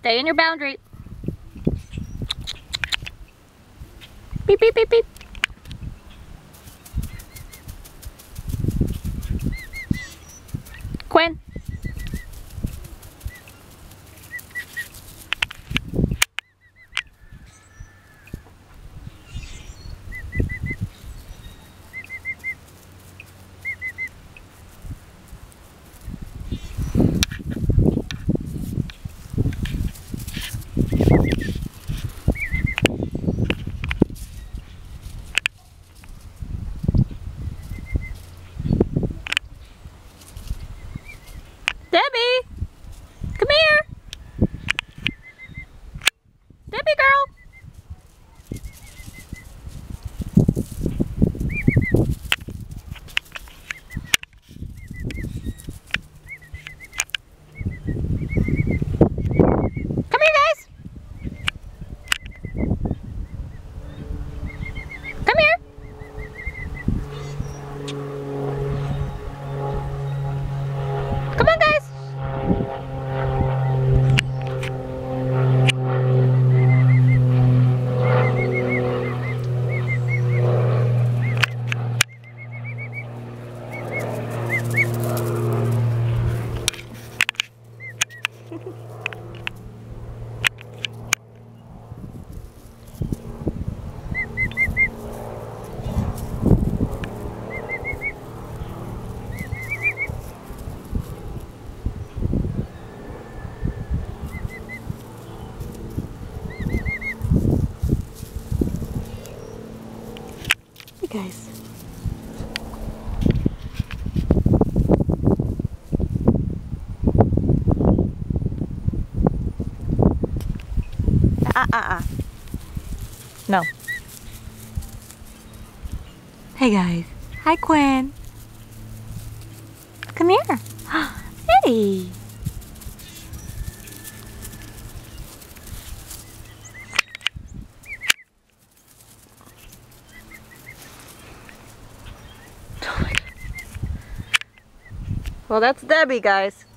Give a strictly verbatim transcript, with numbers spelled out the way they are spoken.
Stay in your boundary. Beep, beep, beep, beep. Quinn. Debbie, come here. Debbie girl. Come here, guys. Come here. Come on, guys. Hey guys. Ah ah ah. No. Hey guys. Hi Quinn. Come here. Hey. Well, that's Debbie, guys.